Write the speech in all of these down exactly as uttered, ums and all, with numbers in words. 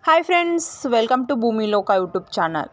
Hi friends, welcome to ಭೂಮಿ ಲೋಕ YouTube channel.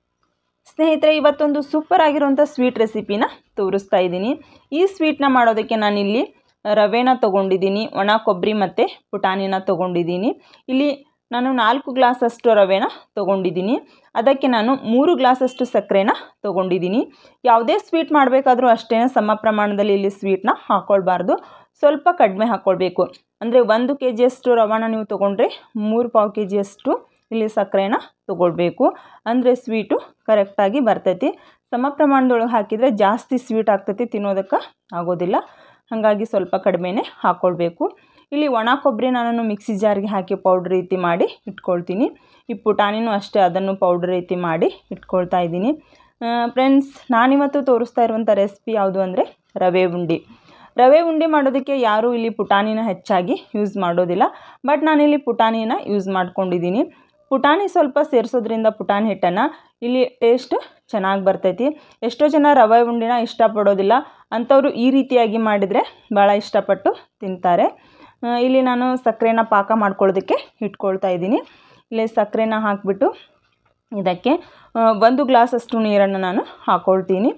ಸ್ನೇಹಿತರೆ, ಇವತ್ತೊಂದು ಸೂಪರ್ ಆಗಿರುವಂಥ ಸ್ವೀಟ್ ರೆಸಿಪಿನ ತೋರಿಸ್ತಾ ಇದ್ದೀನಿ. ಈ ಸ್ವೀಟ್ನ ಮಾಡೋದಕ್ಕೆ ನಾನಿಲ್ಲಿ ರವೆನ ತೊಗೊಂಡಿದ್ದೀನಿ, ಒಣ ಕೊಬ್ಬರಿ ಮತ್ತು ಪುಟಾಣಿನ ತೊಗೊಂಡಿದ್ದೀನಿ. ಇಲ್ಲಿ ನಾನು ನಾಲ್ಕು ಗ್ಲಾಸಷ್ಟು ರವೆನ ತೊಗೊಂಡಿದ್ದೀನಿ. ಅದಕ್ಕೆ ನಾನು ಮೂರು ಗ್ಲಾಸಷ್ಟು ಸಕ್ಕರೆನ ತೊಗೊಂಡಿದ್ದೀನಿ. ಯಾವುದೇ ಸ್ವೀಟ್ ಮಾಡಬೇಕಾದ್ರೂ ಅಷ್ಟೇ ಸಮ ಪ್ರಮಾಣದಲ್ಲಿ ಇಲ್ಲಿ ಸ್ವೀಟ್ನ ಹಾಕ್ಕೊಳ್ಬಾರ್ದು, ಸ್ವಲ್ಪ ಕಡಿಮೆ ಹಾಕ್ಕೊಳ್ಬೇಕು. ಅಂದರೆ ಒಂದು ಕೆ ಜಿಯಷ್ಟು ರವೆನ ನೀವು ತೊಗೊಂಡ್ರೆ ಮೂರು ಪಾವು ಕೆ ಜಿಯಷ್ಟು ಇಲ್ಲಿ ಸಕ್ಕರೆನ ತೊಗೊಳ್ಬೇಕು. ಅಂದರೆ ಸ್ವೀಟು ಕರೆಕ್ಟಾಗಿ ಬರ್ತೈತಿ. ಸಮ ಪ್ರಮಾಣದೊಳಗೆ ಹಾಕಿದರೆ ಜಾಸ್ತಿ ಸ್ವೀಟ್ ಆಗ್ತೈತಿ, ತಿನ್ನೋದಕ್ಕೆ ಆಗೋದಿಲ್ಲ. ಹಾಗಾಗಿ ಸ್ವಲ್ಪ ಕಡಿಮೆನೇ ಹಾಕ್ಕೊಳ್ಬೇಕು. ಇಲ್ಲಿ ಒಣ ಕೊಬ್ಬರಿ ನಾನು ಮಿಕ್ಸಿ ಜಾರಿಗೆ ಹಾಕಿ ಪೌಡ್ರ್ ರೀತಿ ಮಾಡಿ ಇಟ್ಕೊಳ್ತೀನಿ. ಈ ಪುಟಾಣಿನೂ ಅಷ್ಟೇ, ಅದನ್ನು ಪೌಡ್ರ್ ರೀತಿ ಮಾಡಿ ಇಟ್ಕೊಳ್ತಾ ಇದ್ದೀನಿ. ಫ್ರೆಂಡ್ಸ್, ನಾನಿವತ್ತು ತೋರಿಸ್ತಾ ಇರುವಂಥ ರೆಸಿಪಿ ಯಾವುದು ಅಂದರೆ ರವೆ ಉಂಡೆ. ರವೆ ಉಂಡೆ ಮಾಡೋದಕ್ಕೆ ಯಾರೂ ಇಲ್ಲಿ ಪುಟಾಣಿನ ಹೆಚ್ಚಾಗಿ ಯೂಸ್ ಮಾಡೋದಿಲ್ಲ, ಬಟ್ ನಾನಿಲ್ಲಿ ಪುಟಾಣಿನ ಯೂಸ್ ಮಾಡ್ಕೊಂಡಿದ್ದೀನಿ. ಪುಟಾಣಿ ಸ್ವಲ್ಪ ಸೇರಿಸೋದ್ರಿಂದ ಪುಟಾಣಿ ಹಿಟ್ಟನ್ನು ಇಲ್ಲಿ ಟೇಸ್ಟ್ ಚೆನ್ನಾಗಿ ಬರ್ತೈತಿ. ಎಷ್ಟೋ ಜನ ರವೆ ಉಂಡೆನ ಇಷ್ಟಪಡೋದಿಲ್ಲ, ಅಂಥವರು ಈ ರೀತಿಯಾಗಿ ಮಾಡಿದರೆ ಭಾಳ ಇಷ್ಟಪಟ್ಟು ತಿಂತಾರೆ. ಇಲ್ಲಿ ನಾನು ಸಕ್ಕರೆನ ಪಾಕ ಮಾಡ್ಕೊಳ್ಳೋದಕ್ಕೆ ಇಟ್ಕೊಳ್ತಾ ಇದ್ದೀನಿ. ಇಲ್ಲಿ ಸಕ್ಕರೆನ ಹಾಕಿಬಿಟ್ಟು ಇದಕ್ಕೆ ಒಂದು ಗ್ಲಾಸಷ್ಟು ನೀರನ್ನು ನಾನು ಹಾಕ್ಕೊಳ್ತೀನಿ.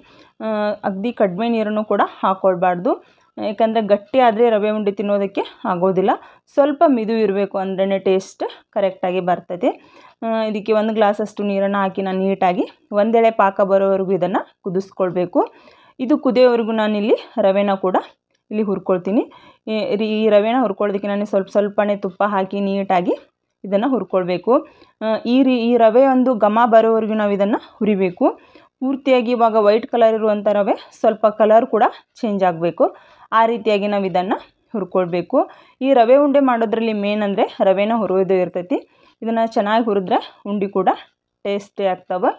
ಅಗದಿ ಕಡಿಮೆ ನೀರನ್ನು ಕೂಡ ಹಾಕ್ಕೊಳ್ಬಾರ್ದು, ಯಾಕಂದರೆ ಗಟ್ಟಿ ಆದರೆ ರವೆ ಉಂಡೆ ತಿನ್ನೋದಕ್ಕೆ ಆಗೋದಿಲ್ಲ. ಸ್ವಲ್ಪ ಮಿದು ಇರಬೇಕು, ಅಂದ್ರೇ ಟೇಸ್ಟ್ ಕರೆಕ್ಟಾಗಿ ಬರ್ತೈತೆ. ಇದಕ್ಕೆ ಒಂದು ಗ್ಲಾಸಷ್ಟು ನೀರನ್ನು ಹಾಕಿ ನಾನು ನೀಟಾಗಿ ಒಂದೆಳೆ ಪಾಕ ಬರೋವರೆಗೂ ಇದನ್ನು ಕುದಿಸ್ಕೊಳ್ಬೇಕು. ಇದು ಕುದಿಯೋವರೆಗೂ ನಾನಿಲ್ಲಿ ರವೆನ ಕೂಡ ಇಲ್ಲಿ ಹುರ್ಕೊಳ್ತೀನಿ. ಈ ರವೆನ ಹುರ್ಕೊಳ್ಳೋದಕ್ಕೆ ನಾನು ಸ್ವಲ್ಪ ಸ್ವಲ್ಪನೇ ತುಪ್ಪ ಹಾಕಿ ನೀಟಾಗಿ ಇದನ್ನು ಹುರ್ಕೊಳ್ಬೇಕು. ಈ ರೀ ಈ ರವೆ ಒಂದು ಘಮ ಬರೋವರೆಗೂ ನಾವು ಇದನ್ನು ಹುರಿಬೇಕು. ಪೂರ್ತಿಯಾಗಿ ಇವಾಗ ವೈಟ್ ಕಲರ್ ಇರುವಂಥ ರವೆ ಸ್ವಲ್ಪ ಕಲರ್ ಕೂಡ ಚೇಂಜ್ ಆಗಬೇಕು. ಆ ರೀತಿಯಾಗಿ ನಾವು ಇದನ್ನು ಹುರ್ಕೊಳ್ಬೇಕು. ಈ ರವೆ ಉಂಡೆ ಮಾಡೋದ್ರಲ್ಲಿ ಮೇನ್ ಅಂದರೆ ರವೆನ ಹುರಿಯೋದು ಇರ್ತೈತಿ. ಇದನ್ನು ಚೆನ್ನಾಗಿ ಹುರಿದ್ರೆ ಉಂಡೆ ಕೂಡ ಟೇಸ್ಟಿ ಆಗ್ತವೆ.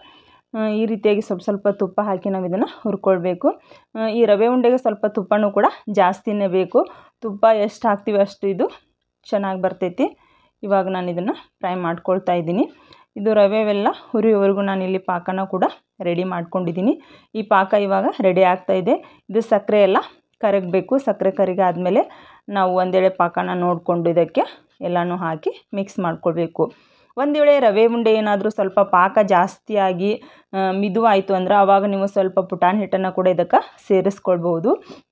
ಈ ರೀತಿಯಾಗಿ ಸ್ವಲ್ಪ ಸ್ವಲ್ಪ ತುಪ್ಪ ಹಾಕಿ ನಾವು ಇದನ್ನು ಹುರ್ಕೊಳ್ಬೇಕು. ಈ ರವೆ ಉಂಡೆಗೆ ಸ್ವಲ್ಪ ತುಪ್ಪನೂ ಕೂಡ ಜಾಸ್ತಿನೇ ಬೇಕು. ತುಪ್ಪ ಎಷ್ಟು ಹಾಕ್ತೀವಿ ಅಷ್ಟು ಇದು ಚೆನ್ನಾಗಿ ಬರ್ತೈತಿ. ಇವಾಗ ನಾನು ಇದನ್ನು ಫ್ರೈ ಮಾಡ್ಕೊಳ್ತಾ ಇದ್ದೀನಿ. ಇದು ರವೆವೆಲ್ಲ ಹುರಿಯೋವರೆಗೂ ನಾನಿಲ್ಲಿ ಪಾಕನ ಕೂಡ ರೆಡಿ ಮಾಡ್ಕೊಂಡಿದ್ದೀನಿ. ಈ ಪಾಕ ಇವಾಗ ರೆಡಿ ಆಗ್ತಾಯಿದೆ. ಇದು ಸಕ್ಕರೆ ಎಲ್ಲ ಕರಗಬೇಕು. ಸಕ್ಕರೆ ಕರಗಿ ಆದಮೇಲೆ ನಾವು ಒಂದೆಳೆ ಪಾಕನ ನೋಡಿಕೊಂಡು ಇದಕ್ಕೆ ಎಲ್ಲನೂ ಹಾಕಿ ಮಿಕ್ಸ್ ಮಾಡ್ಕೊಳ್ಬೇಕು. ಒಂದು ವೇಳೆ ರವೆ ಉಂಡೆ ಏನಾದರೂ ಸ್ವಲ್ಪ ಪಾಕ ಜಾಸ್ತಿಯಾಗಿ ಮಿದುವಾಯಿತು ಅಂದ್ರೆ ಆವಾಗ ನೀವು ಸ್ವಲ್ಪ ಪುಟಾಣಿ ಹಿಟ್ಟನ್ನು ಕೂಡ ಇದಕ್ಕೆ ಸೇರಿಸ್ಕೊಳ್ಬೋದು.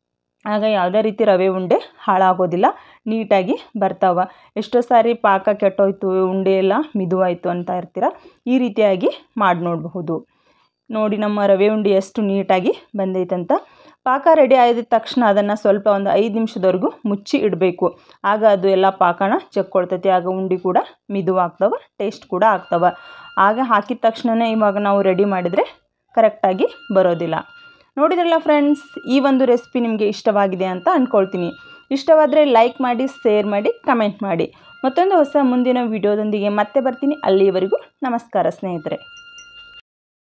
ಆಗ ಯಾವುದೇ ರೀತಿ ರವೆ ಉಂಡೆ ಹಾಳಾಗೋದಿಲ್ಲ, ನೀಟಾಗಿ ಬರ್ತಾವೆ. ಎಷ್ಟೋ ಸಾರಿ ಪಾಕ ಕೆಟ್ಟೋಯ್ತು, ಉಂಡೆ ಎಲ್ಲ ಮಿದುವಾಯಿತು ಅಂತ ಇರ್ತೀರ, ಈ ರೀತಿಯಾಗಿ ಮಾಡಿ ನೋಡಬಹುದು. ನೋಡಿ ನಮ್ಮ ರವೆ ಉಂಡೆ ಎಷ್ಟು ನೀಟಾಗಿ ಬಂದೈತಂತ. ಪಾಕ ರೆಡಿ ಆದ ತಕ್ಷಣ ಅದನ್ನು ಸ್ವಲ್ಪ ಒಂದು ಐದು ನಿಮಿಷದವರೆಗೂ ಮುಚ್ಚಿ ಇಡಬೇಕು. ಆಗ ಅದು ಎಲ್ಲ ಪಾಕನ ಚೆಕ್ಕೊಳ್ತೈತಿ. ಆಗ ಉಂಡೆ ಕೂಡ ಮಿದುವಾಗ್ತವೆ, ಟೇಸ್ಟ್ ಕೂಡ ಆಗ್ತವೆ. ಆಗ ಹಾಕಿದ ತಕ್ಷಣವೇ ಇವಾಗ ನಾವು ರೆಡಿ ಮಾಡಿದರೆ ಕರೆಕ್ಟಾಗಿ ಬರೋದಿಲ್ಲ. ನೋಡಿದ್ರಲ್ಲ ಫ್ರೆಂಡ್ಸ್, ಈ ಒಂದು ರೆಸಿಪಿ ನಿಮಗೆ ಇಷ್ಟವಾಗಿದೆ ಅಂತ ಅಂದ್ಕೊಳ್ತೀನಿ. ಇಷ್ಟವಾದರೆ ಲೈಕ್ ಮಾಡಿ, ಶೇರ್ ಮಾಡಿ, ಕಮೆಂಟ್ ಮಾಡಿ. ಮತ್ತೊಂದು ಹೊಸ ಮುಂದಿನ ವಿಡಿಯೋದೊಂದಿಗೆ ಮತ್ತೆ ಬರ್ತೀನಿ. ಅಲ್ಲಿಯವರೆಗೂ ನಮಸ್ಕಾರ ಸ್ನೇಹಿತರೆ.